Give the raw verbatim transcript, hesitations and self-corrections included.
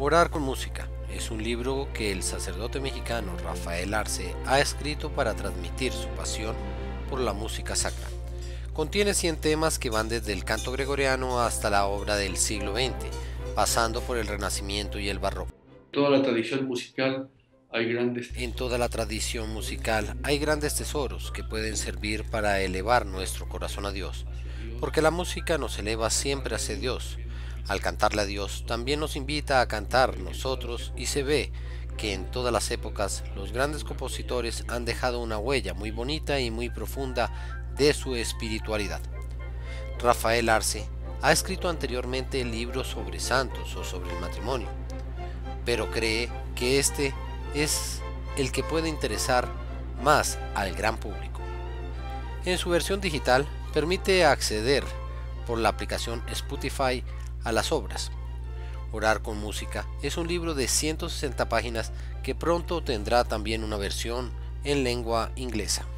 Orar con música es un libro que el sacerdote mexicano Rafael Arce ha escrito para transmitir su pasión por la música sacra. Contiene cien temas que van desde el canto gregoriano hasta la obra del siglo veinte, pasando por el Renacimiento y el Barroco. Toda la tradición musical hay grandes En tesoros. toda la tradición musical hay grandes tesoros que pueden servir para elevar nuestro corazón a Dios, porque la música nos eleva siempre hacia Dios. Al cantarle a Dios, también nos invita a cantar nosotros y se ve que en todas las épocas los grandes compositores han dejado una huella muy bonita y muy profunda de su espiritualidad. Rafael Arce ha escrito anteriormente libros sobre santos o sobre el matrimonio, pero cree que este es el que puede interesar más al gran público. En su versión digital permite acceder por la aplicación Spotify a las obras. Orar con música es un libro de ciento sesenta páginas que pronto tendrá también una versión en lengua inglesa.